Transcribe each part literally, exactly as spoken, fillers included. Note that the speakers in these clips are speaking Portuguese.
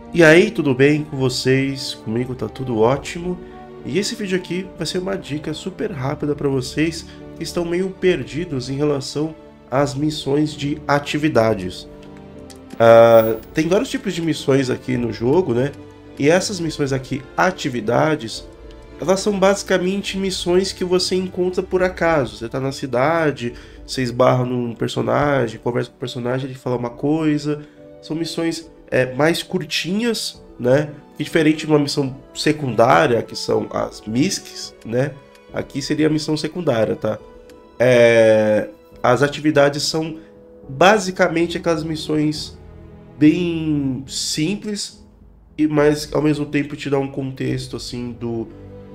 E aí, tudo bem com vocês? Comigo tá tudo ótimo. E esse vídeo aqui vai ser uma dica super rápida para vocês que estão meio perdidos em relação às missões de atividades. Uh, tem vários tipos de missões aqui no jogo, né? E essas missões aqui, atividades, elas são basicamente missões que você encontra por acaso. Você tá na cidade, você esbarra num personagem, conversa com o personagem, ele fala uma coisa. São missões é, mais curtinhas, né? E diferente de uma missão secundária, que são as M I S Cs, né? Aqui seria a missão secundária, tá? É, as atividades são basicamente aquelas missões bem simples, mas ao mesmo tempo te dá um contexto assim do,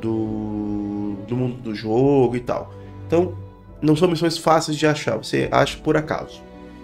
do, do mundo do jogo e tal. Então, não são missões fáceis de achar, você acha por acaso.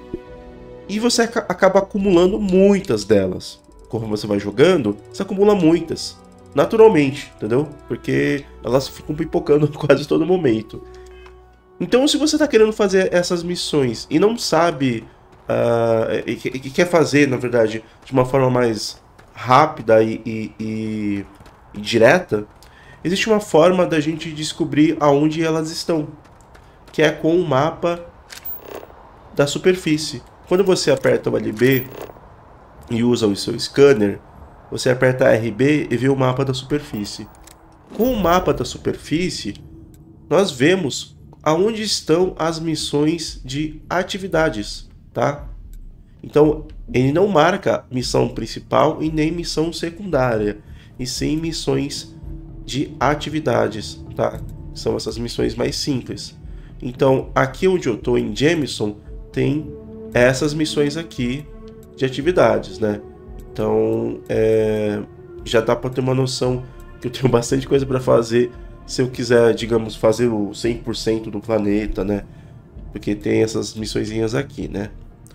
E você acaba acumulando muitas delas. Conforme você vai jogando, você acumula muitas. Naturalmente, entendeu? Porque elas ficam pipocando quase todo momento. Então, se você está querendo fazer essas missões e não sabe... Uh, e, e quer fazer, na verdade, de uma forma mais rápida e, e, e, e direta, existe uma forma da gente descobrir aonde elas estão. Que é com o mapa da superfície. Quando você aperta o L B e usa o seu scanner, você aperta R B e vê o mapa da superfície. Com o mapa da superfície, nós vemos aonde estão as missões de atividades, tá? Então, ele não marca missão principal e nem missão secundária, e sim missões de atividades, tá? São essas missões mais simples. Então, aqui onde eu estou, em Jameson, tem essas missões aqui de atividades, né? Então, é, já dá para ter uma noção que eu tenho bastante coisa para fazer se eu quiser, digamos, fazer o cem por cento do planeta, né? Porque tem essas missõezinhas aqui, né?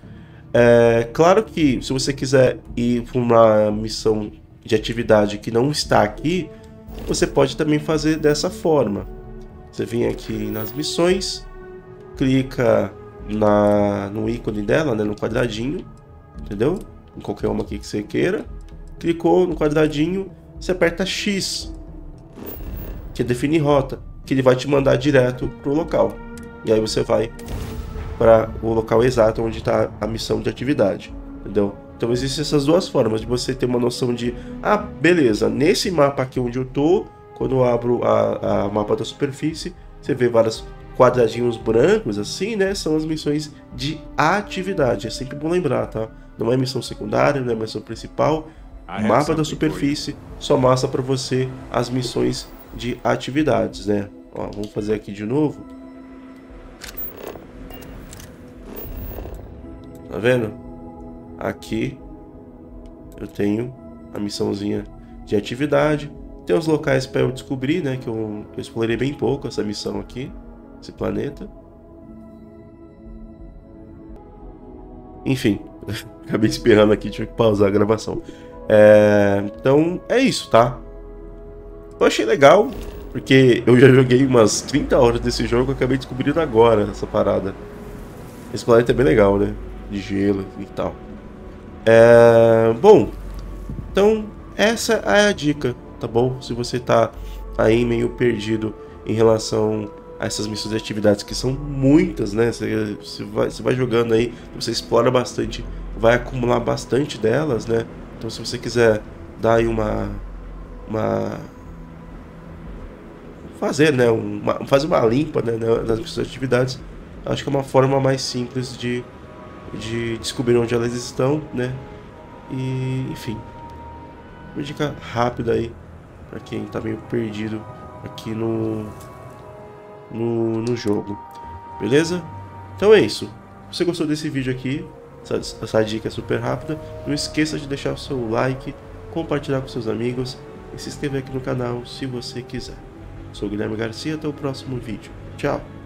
É claro que se você quiser ir para uma missão de atividade que não está aqui, você pode também fazer dessa forma. Você vem aqui nas missões, clica na, no ícone dela, né, no quadradinho, entendeu? Em qualquer uma aqui que você queira. Clicou no quadradinho, você aperta X, que é definir rota, que ele vai te mandar direto para o local. E aí você vai para o local exato onde está a missão de atividade, entendeu? Então existem essas duas formas de você ter uma noção de, ah, beleza, nesse mapa aqui onde eu tô, quando eu abro a, a mapa da superfície, você vê vários quadradinhos brancos assim, né? São as missões de atividade. É sempre bom lembrar, tá? Não é missão secundária, não é missão principal. O mapa da superfície só mostra para você as missões de atividades, né? Ó, vamos fazer aqui de novo. Tá vendo? Aqui eu tenho a missãozinha de atividade. Tem os locais para eu descobrir, né? Que eu, eu explorei bem pouco essa missão aqui, esse planeta. Enfim, acabei espirrando aqui, tive que pausar a gravação. É, então é isso, tá? Eu achei legal, porque eu já joguei umas trinta horas desse jogo e acabei descobrindo agora essa parada. Esse planeta é bem legal, né? De gelo e tal. É, bom, então essa é a dica, tá bom? Se você tá aí meio perdido em relação a essas missões de atividades, que são muitas, né? Você, você, vai, você vai jogando aí, você explora bastante, vai acumular bastante delas, né? Então se você quiser dar aí uma... uma fazer, né? Uma, fazer uma limpa, né, nas missões de atividades, acho que é uma forma mais simples de de descobrir onde elas estão, né? E, enfim, uma dica rápida aí para quem tá meio perdido aqui no, no no jogo, beleza? Então é isso. Se você gostou desse vídeo aqui, essa, essa dica é super rápida, não esqueça de deixar o seu like, compartilhar com seus amigos e se inscrever aqui no canal se você quiser. Sou o Guilherme Garcia, até o próximo vídeo. Tchau!